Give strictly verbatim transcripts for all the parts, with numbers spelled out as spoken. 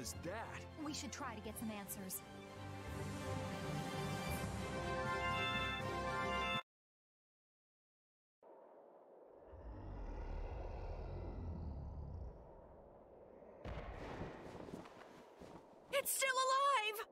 is that? We should try to get some answers. It's still alive!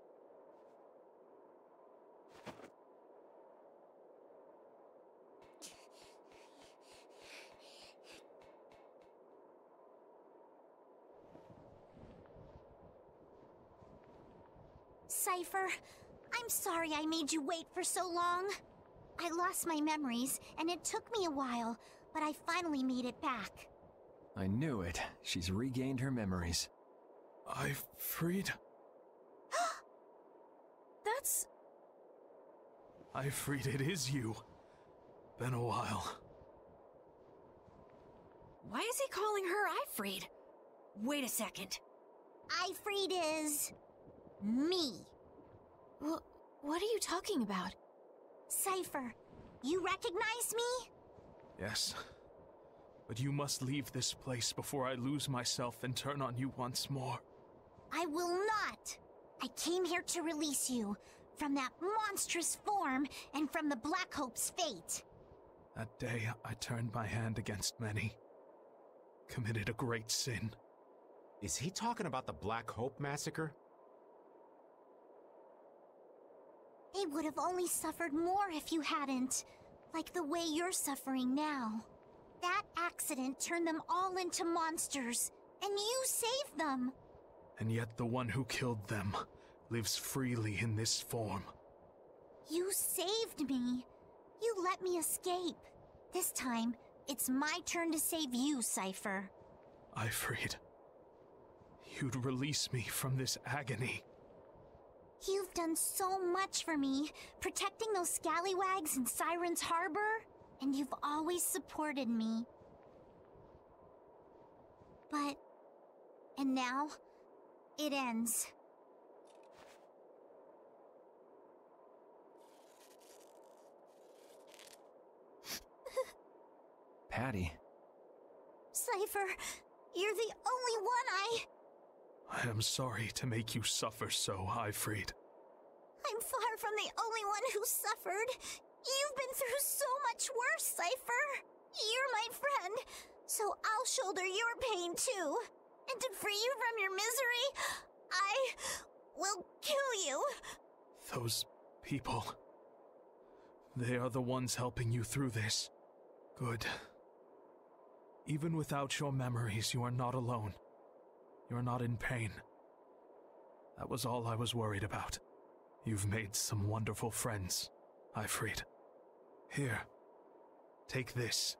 Cypher, I'm sorry I made you wait for so long. I lost my memories, and it took me a while, but I finally made it back. I knew it. She's regained her memories. Ifrit? That's... Ifrit, it is you. Been a while. Why is he calling her Ifrit? Wait a second. Ifrit is... me. Wh what are you talking about? Cypher, you recognize me? Yes. But you must leave this place before I lose myself and turn on you once more. I will not. I came here to release you from that monstrous form and from the Black Hope's fate. That day, I turned my hand against many. Committed a great sin. Is he talking about the Black Hope massacre? They would have only suffered more if you hadn't, like the way you're suffering now. That accident turned them all into monsters, and you saved them. And yet the one who killed them lives freely in this form. You saved me. You let me escape. This time, it's my turn to save you, Cypher. Ifrit, you'd release me from this agony. You've done so much for me, protecting those scallywags in Siren's Harbor, and you've always supported me. But... and now, it ends. Patty. Cypher, you're the only one I... I am sorry to make you suffer so, Ifrit. I'm far from the only one who suffered. You've been through so much worse, Cypher. You're my friend, so I'll shoulder your pain too. And to free you from your misery, I will kill you. Those people... they are the ones helping you through this. Good. Even without your memories, you are not alone. You're not in pain. That was all I was worried about. You've made some wonderful friends, Ifrit. Here, take this.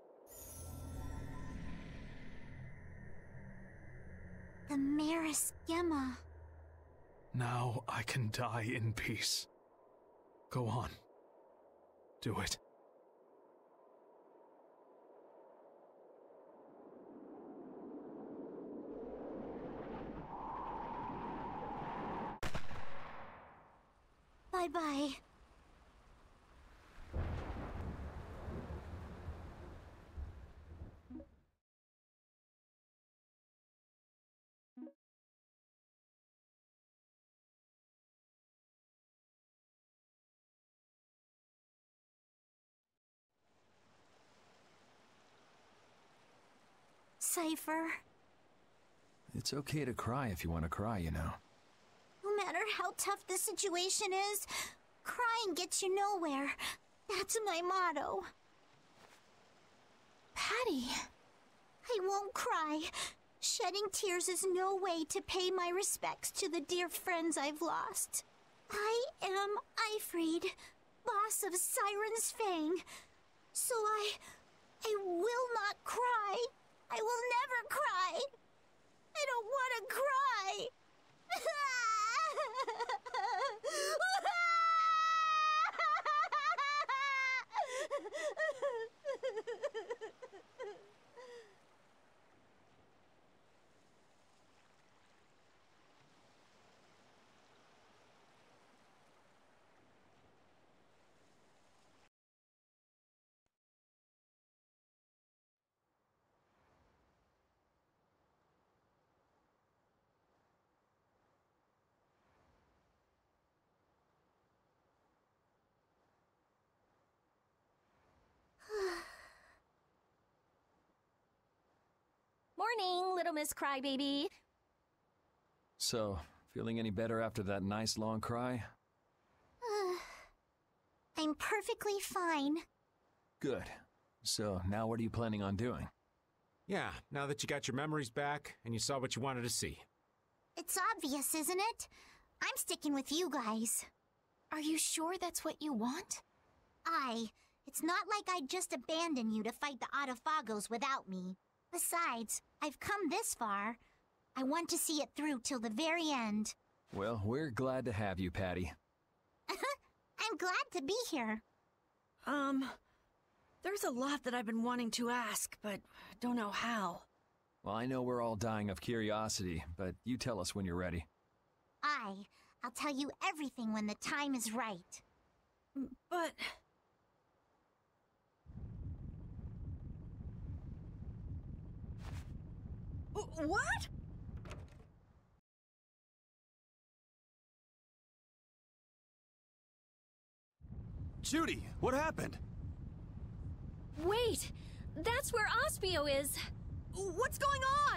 The Maris Gemma. Now I can die in peace. Go on. Do it. Bye-bye. Cypher. It's okay to cry if you want to cry, you know. No matter how tough the situation is, crying gets you nowhere. That's my motto. Patty! I won't cry. Shedding tears is no way to pay my respects to the dear friends I've lost. I am Ifrit, boss of Siren's Fang. So I... I will not cry. I will never cry. I don't want to cry. Morning, little Miss Crybaby. So, feeling any better after that nice long cry? I'm perfectly fine. Good. So, now what are you planning on doing? Yeah, now that you got your memories back and you saw what you wanted to see. It's obvious, isn't it? I'm sticking with you guys. Are you sure that's what you want? I. It's not like I'd just abandon you to fight the Autophagos without me. Besides, I've come this far. I want to see it through till the very end. Well, we're glad to have you, Patty. I'm glad to be here. Um, there's a lot that I've been wanting to ask, but don't know how. Well, I know we're all dying of curiosity, but you tell us when you're ready. I. I'll tell you everything when the time is right. But... W- What? Judy, what happened? Wait, that's where Aspio is. What's going on?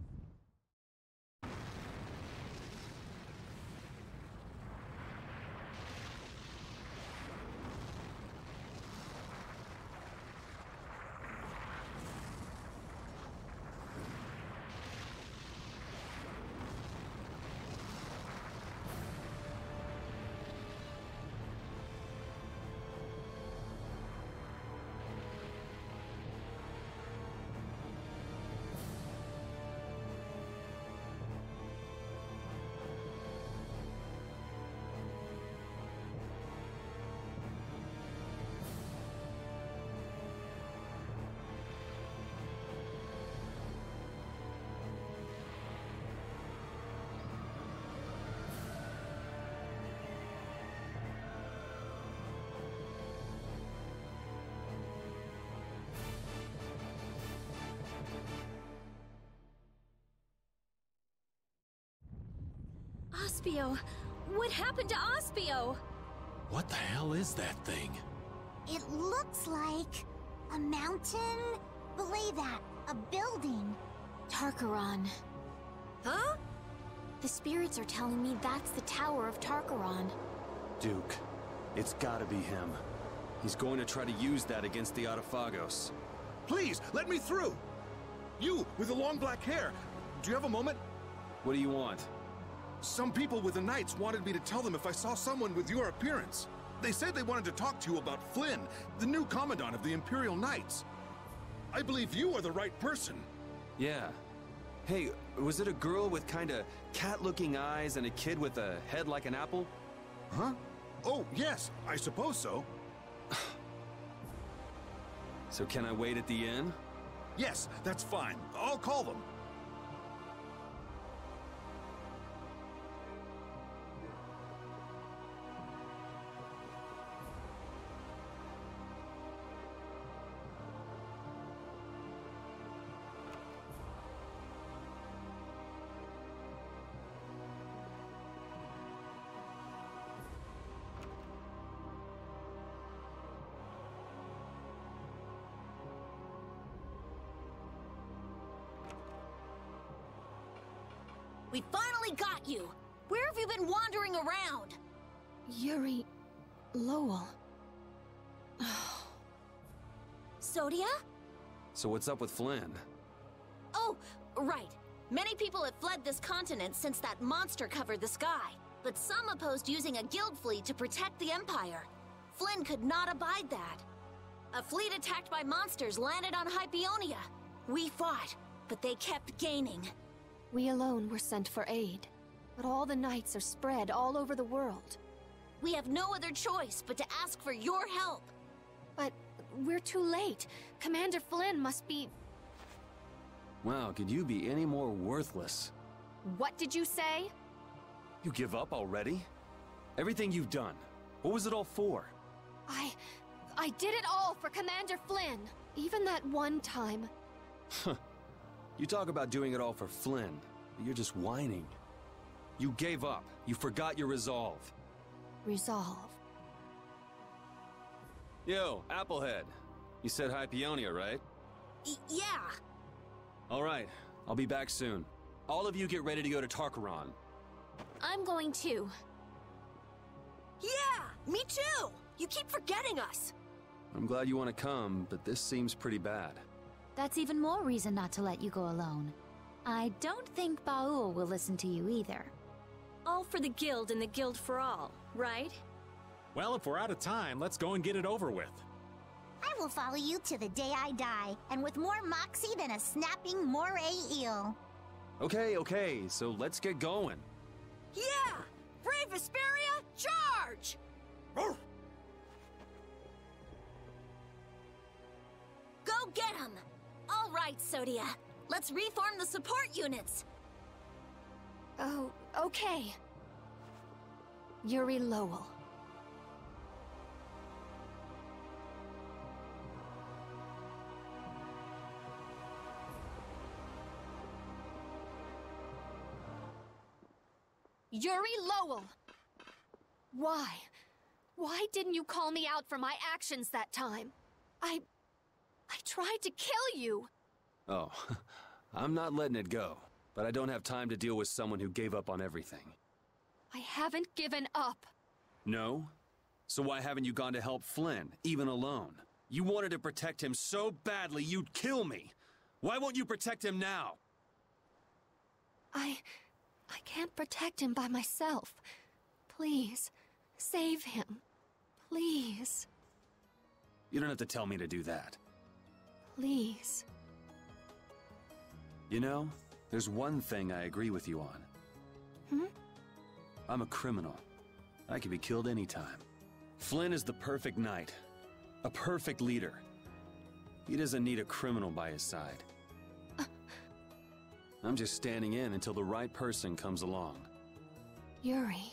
Aspio! What happened to Aspio? What the hell is that thing? It looks like a mountain. Belay that. A building. Tarkaron. Huh? The spirits are telling me that's the Tower of Tarkaron. Duke. It's gotta be him. He's going to try to use that against the Autophagos. Please, let me through! You, with the long black hair. Do you have a moment? What do you want? Some people with the Knights wanted me to tell them if I saw someone with your appearance. They said they wanted to talk to you about Flynn, the new Commandant of the Imperial Knights. I believe you are the right person. Yeah. Hey, was it a girl with kinda cat-looking eyes and a kid with a head like an apple? Huh? Oh, yes, I suppose so. So can I wait at the inn? Yes, that's fine. I'll call them. We finally got you! Where have you been wandering around? Yuri... Lowell. Sodia? So what's up with Flynn? Oh, right. Many people have fled this continent since that monster covered the sky. But some opposed using a guild fleet to protect the Empire. Flynn could not abide that. A fleet attacked by monsters landed on Hypeonia. We fought, but they kept gaining. We alone were sent for aid, but all the knights are spread all over the world. We have no other choice but to ask for your help. But we're too late. Commander Flynn must be... Wow, could you be any more worthless? What did you say? You give up already? Everything you've done, what was it all for? I... I did it all for Commander Flynn. Even that one time. Huh. You talk about doing it all for Flynn, but you're just whining. You gave up. You forgot your resolve. Resolve. Yo, Applehead. You said Hypeonia, right? Y- yeah. All right, I'll be back soon. All of you get ready to go to Tarkaron. I'm going too. Yeah, me too! You keep forgetting us! I'm glad you want to come, but this seems pretty bad. That's even more reason not to let you go alone. I don't think Baul will listen to you either. All for the guild and the guild for all, right? Well, if we're out of time, let's go and get it over with. I will follow you to the day I die, and with more moxie than a snapping moray eel. Okay, okay, so let's get going. Yeah! Brave Vesperia, charge! Go get him! All right, Sodia. Let's reform the support units. Oh, okay. Yuri Lowell. Yuri Lowell! Why? Why didn't you call me out for my actions that time? I... I tried to kill you! Oh, I'm not letting it go, but I don't have time to deal with someone who gave up on everything. I haven't given up. No? So why haven't you gone to help Flynn, even alone? You wanted to protect him so badly you'd kill me! Why won't you protect him now? I... I can't protect him by myself. Please, save him. Please. You don't have to tell me to do that. Please. You know, there's one thing I agree with you on. Hmm? I'm a criminal. I can be killed anytime. Flynn is the perfect knight. A perfect leader. He doesn't need a criminal by his side. Uh. I'm just standing in until the right person comes along. Yuri.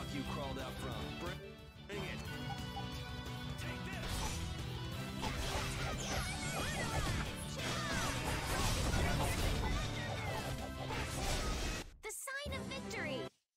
rock you crawled out from. Bring, bring it. Take this. The sign of victory!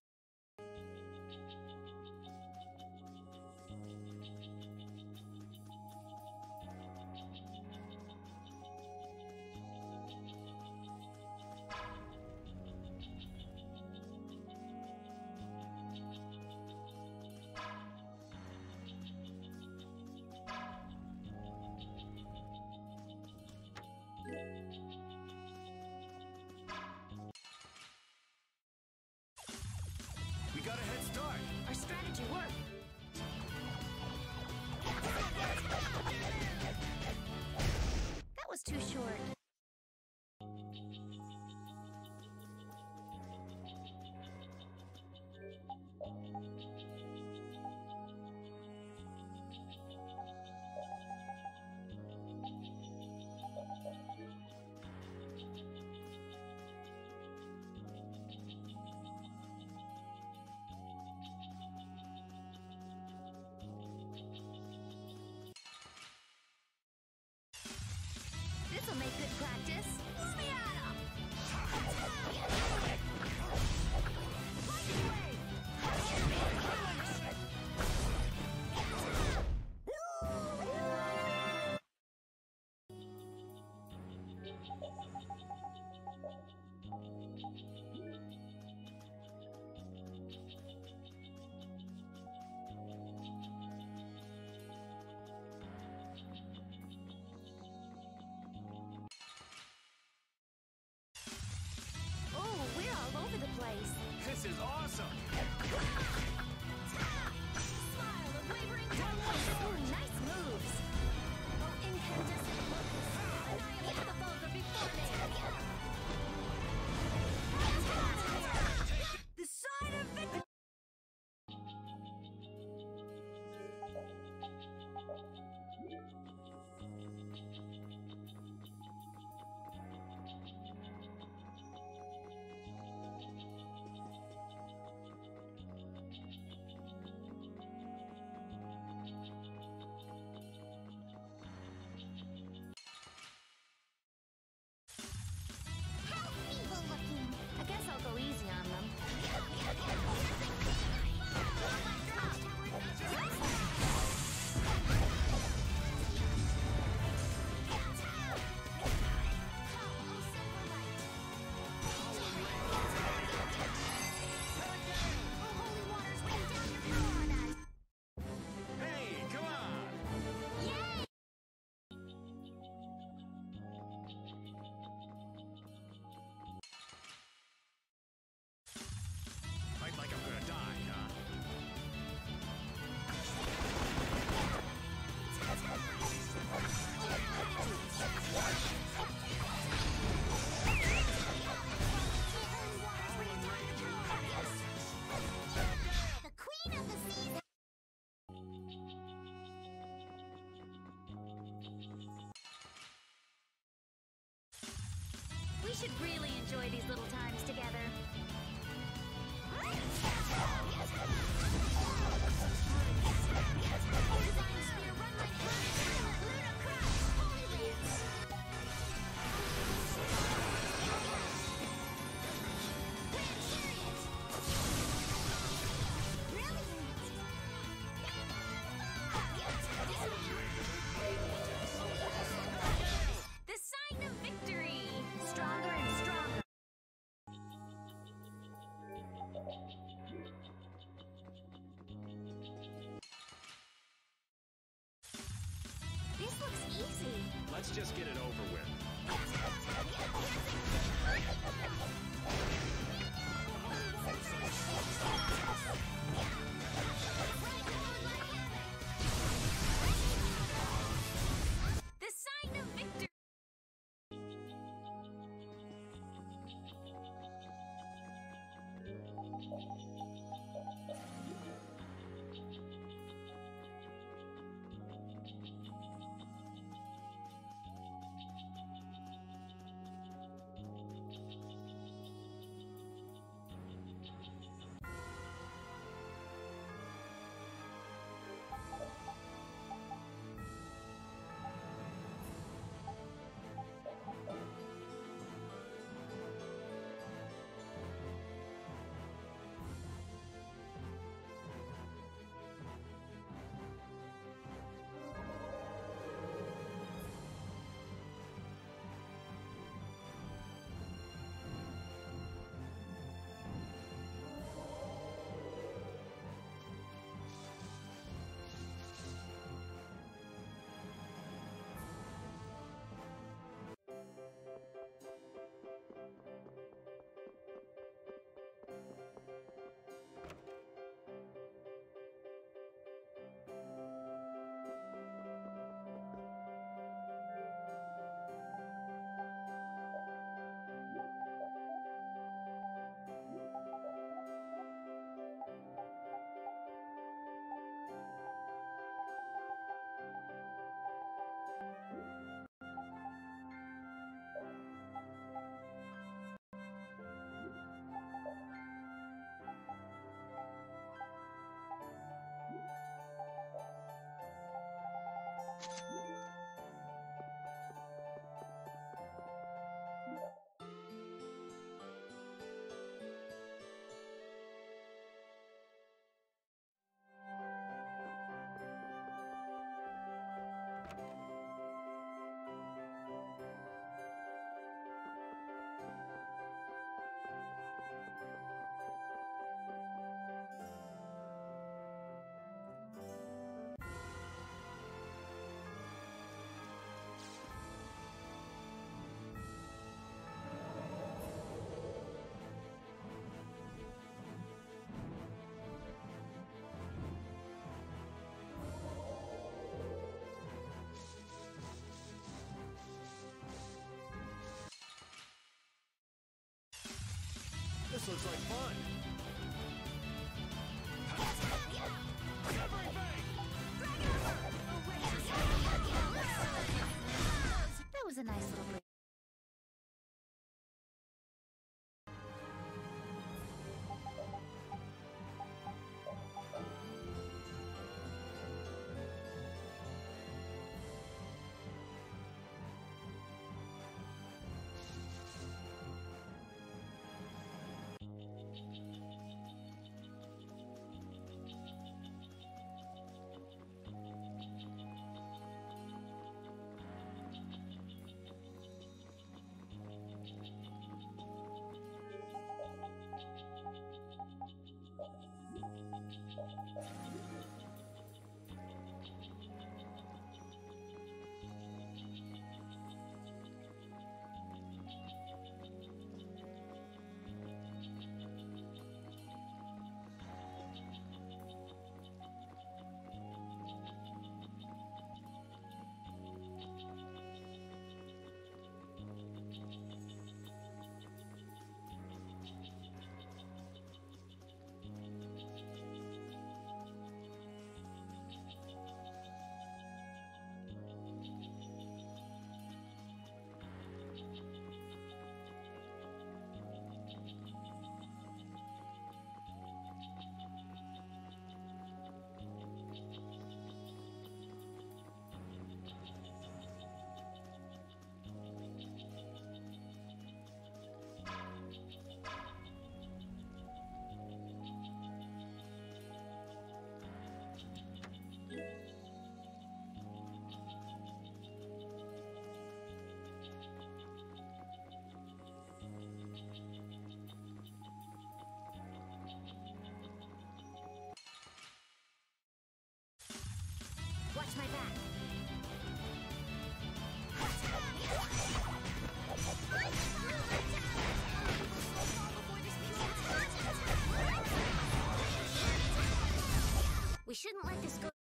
We got a head start. Our strategy worked. That was too short. This'll make good practice. Let me at 'em! Oh, we're all over the place. This is awesome. Smile of wavering colors. Ooh, nice moves. Oh, incandescent locust. Annihilate the vulgar before me. The sign of victory. How evil looking. I guess I'll go easy on them. Hey, come on. Fight like I'm gonna die, huh? The queen of the seas. We should really enjoy these little times together. Divine Spear, run like fire! Luna Crush, Holy Lance! Grand Chariot! Brilliant! The sign of victory! Stronger and stronger. This looks easy. Let's just get it over with. The sign of victory. This looks like fun. That was a nice little break. Watch my back. We shouldn't let this go.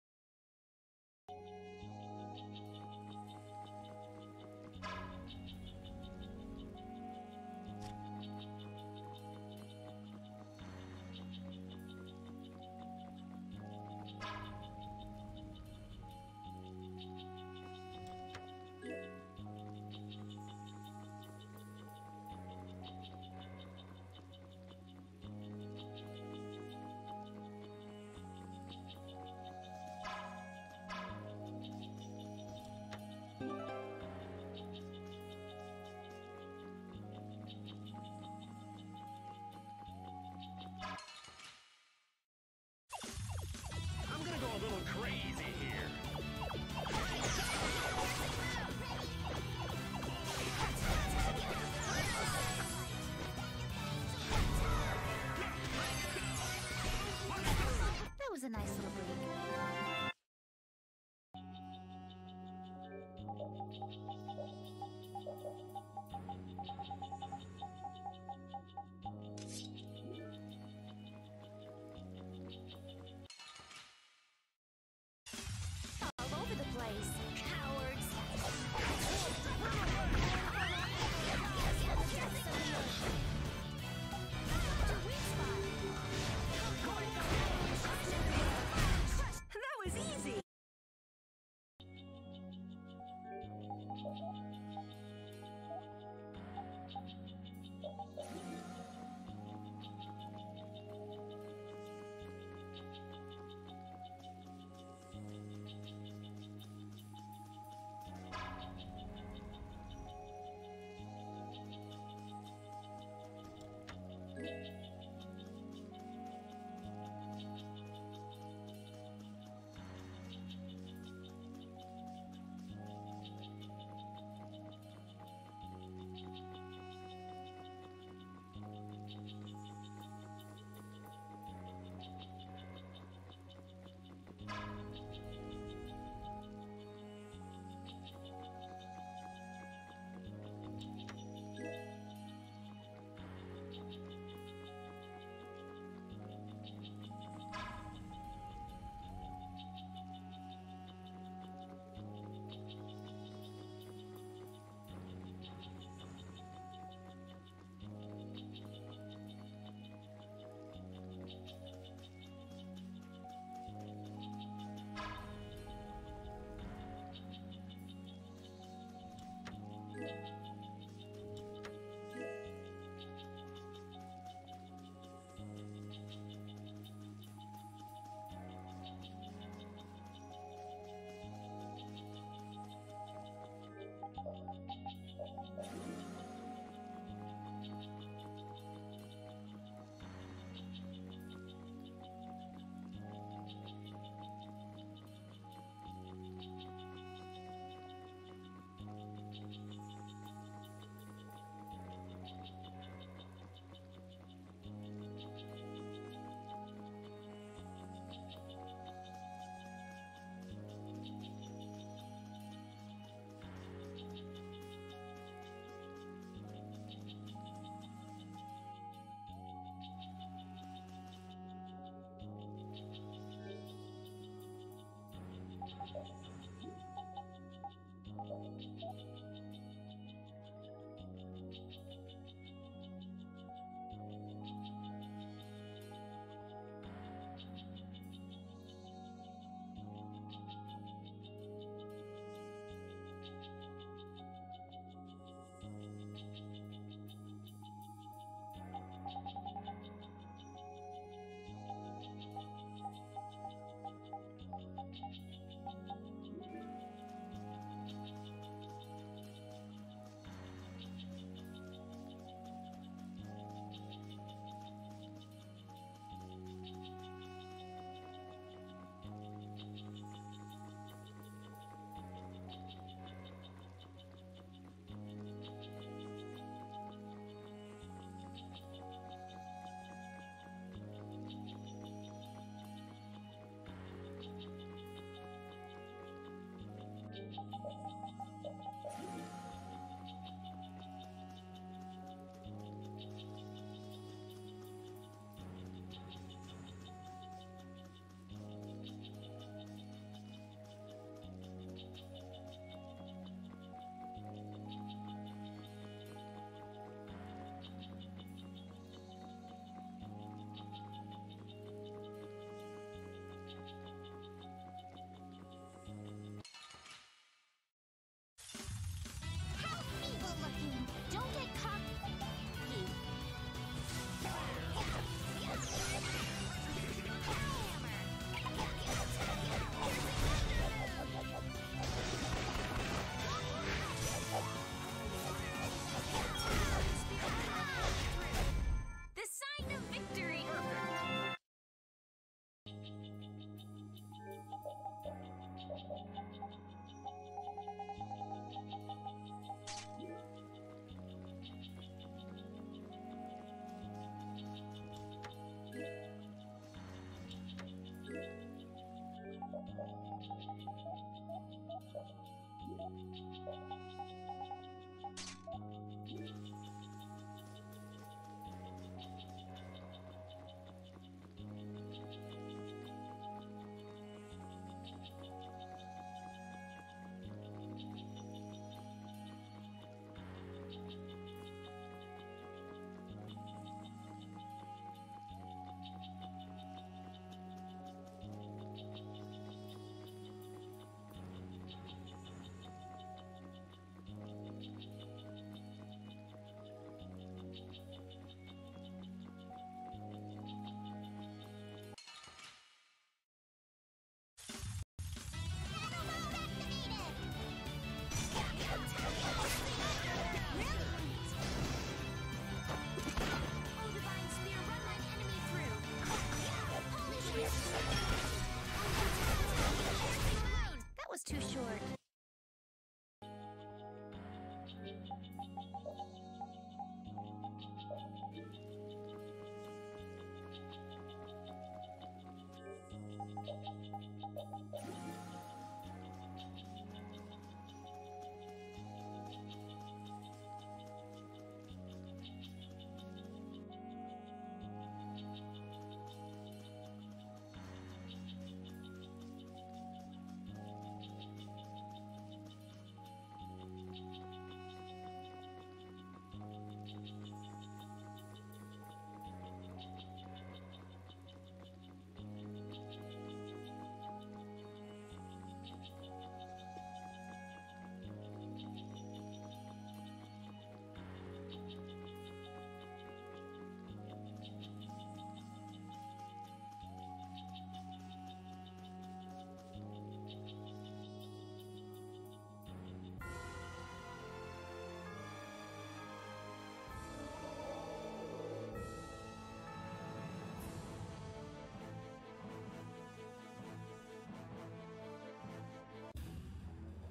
I'm gonna go a little crazy here. That was a nice little break. All over the place. Cowards.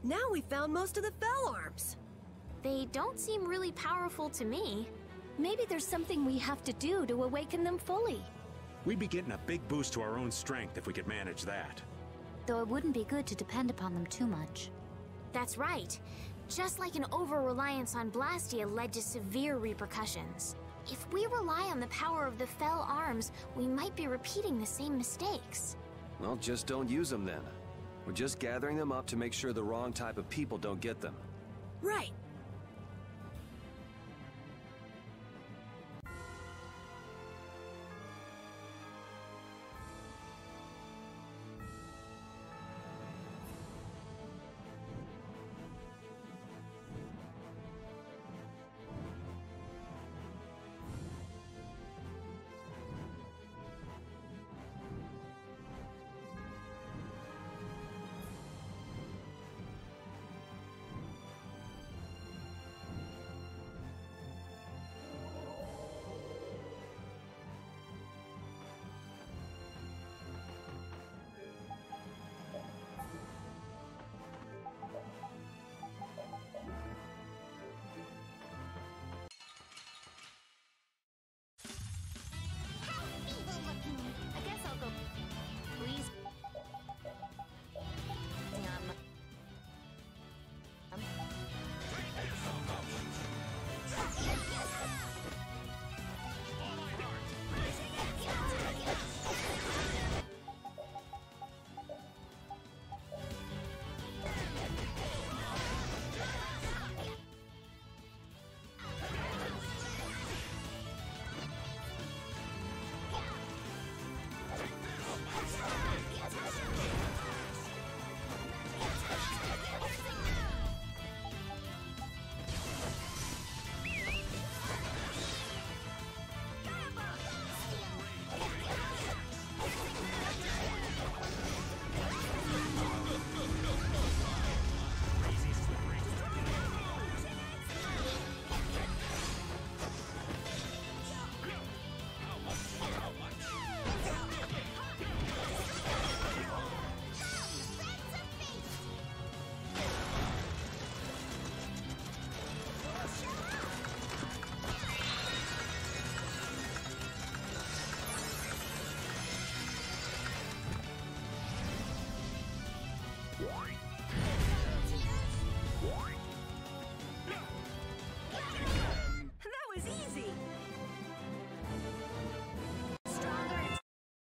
Now we found most of the Fel arms. They don't seem really powerful to me. Maybe there's something we have to do to awaken them fully. We'd be getting a big boost to our own strength if we could manage that. Though it wouldn't be good to depend upon them too much. That's right. Just like an over-reliance on Blastia led to severe repercussions. If we rely on the power of the Fel arms, we might be repeating the same mistakes. Well, just don't use them then. We're just gathering them up to make sure the wrong type of people don't get them. Right. I guess I'll go. Please. Um. Um. That was easy. Stronger.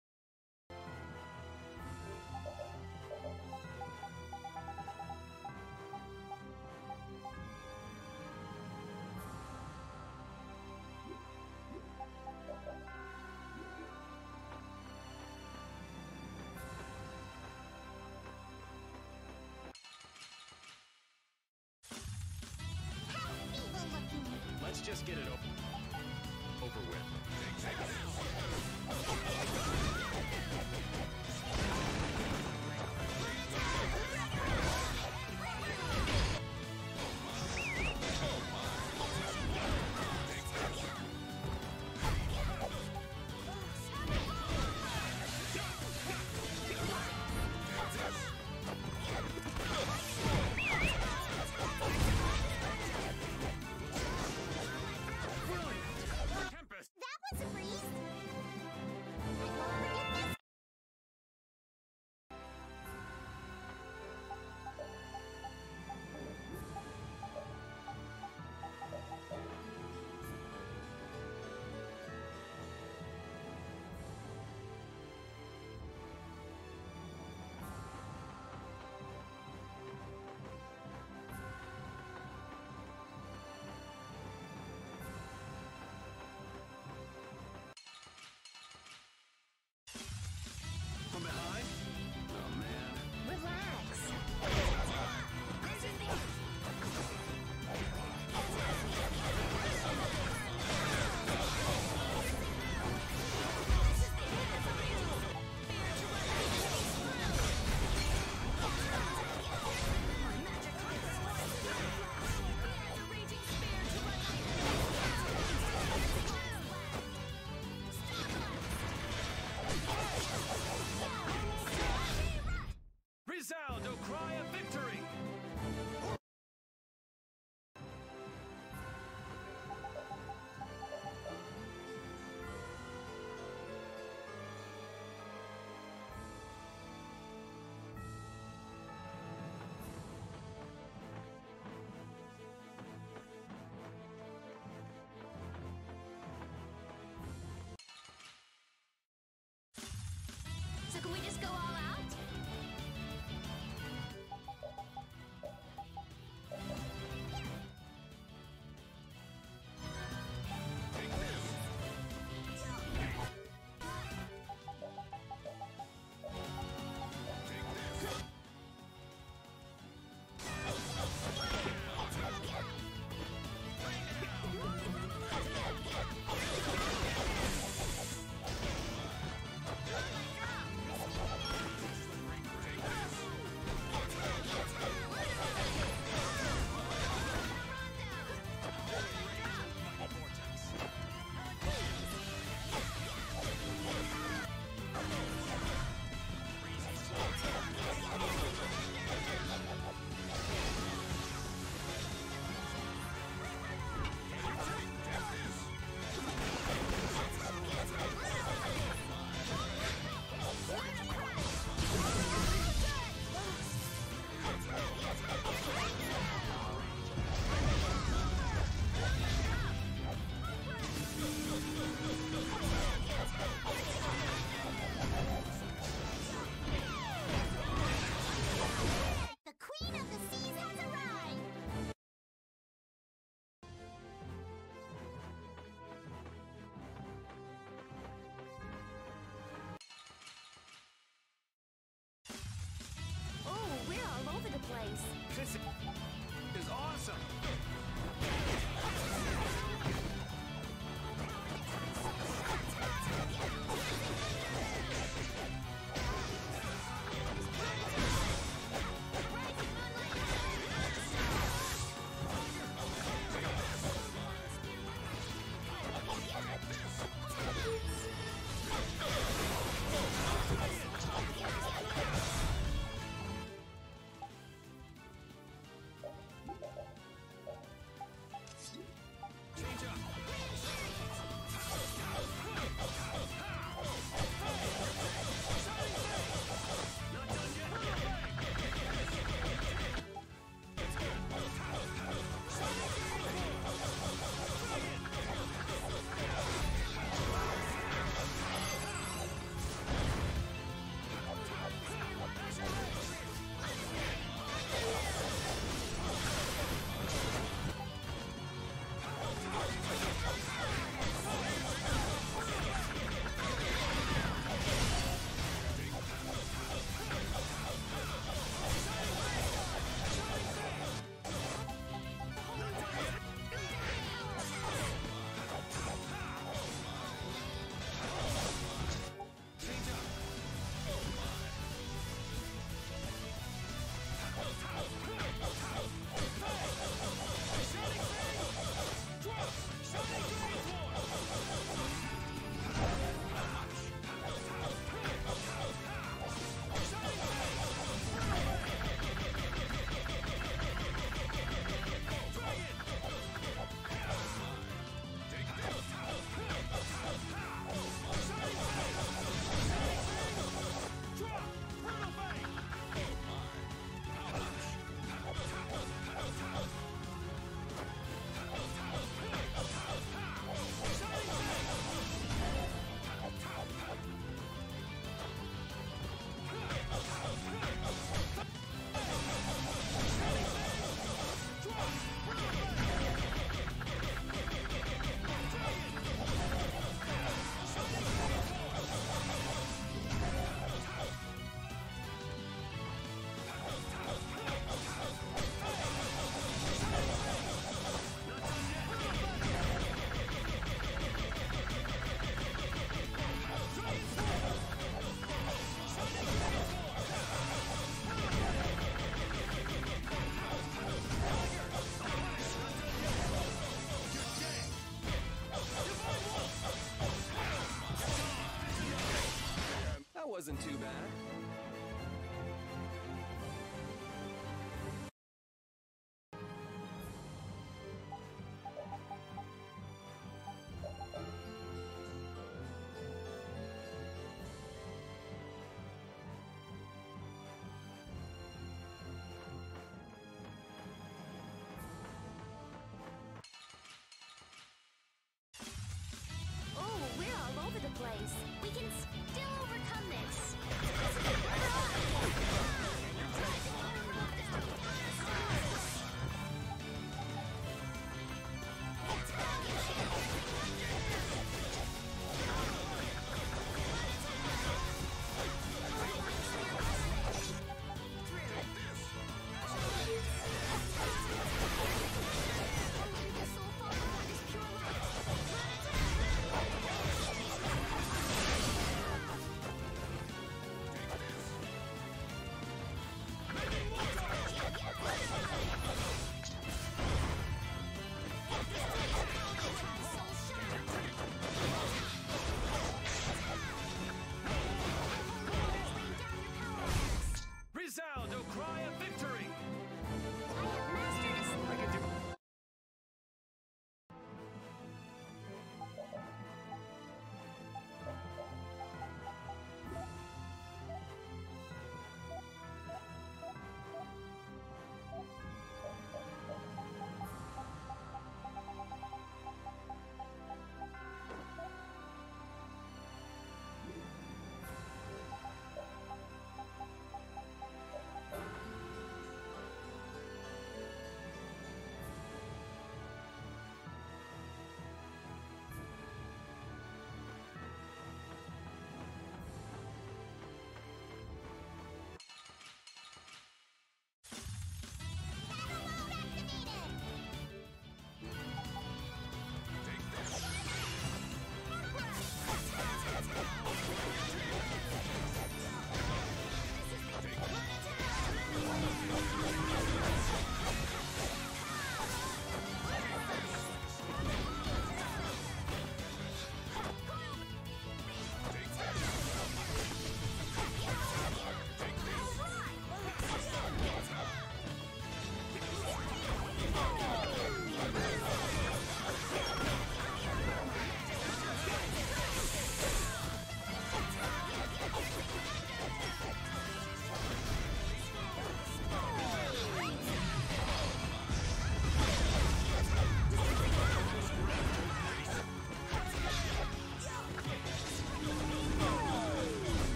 Let's just get it over, over with. That was a breeze. This is awesome! Wasn't too bad. Oh, we're all over the place. We can still overcome this.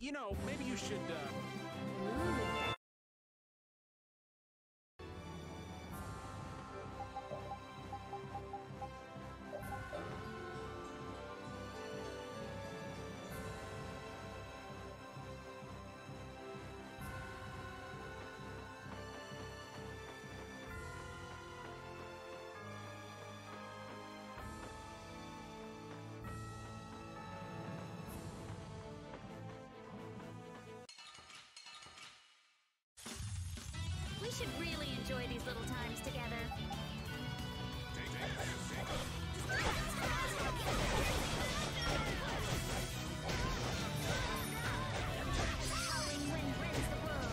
you know, maybe you should, uh... We should really enjoy these little times together. Howling wind rends the world.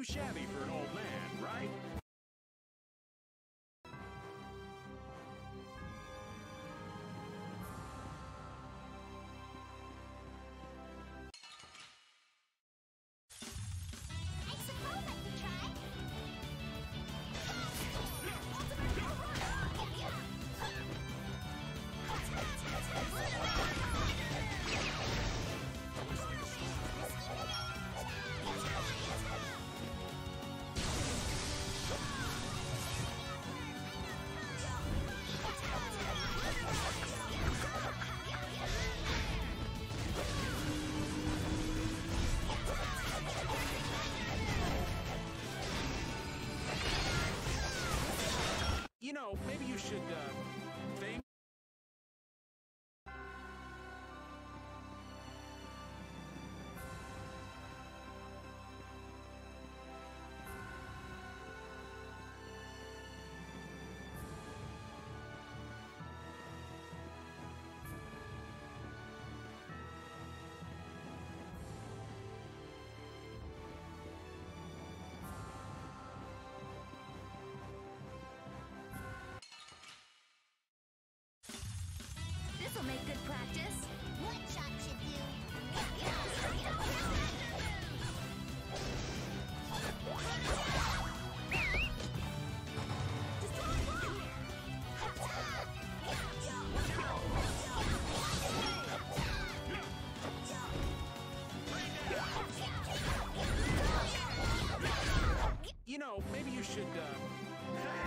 too shabby for an old man, right? I suppose I could try. You know, maybe you should, uh, think. This'll make good practice. One shot should do. You know, maybe you should, uh...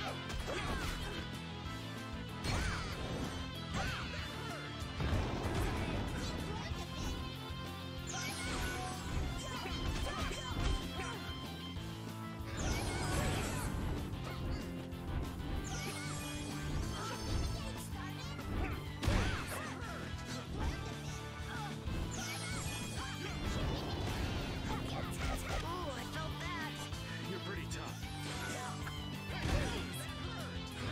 You're pretty tough.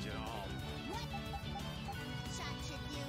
it all. Shot should do.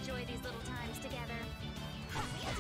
enjoy these little times together.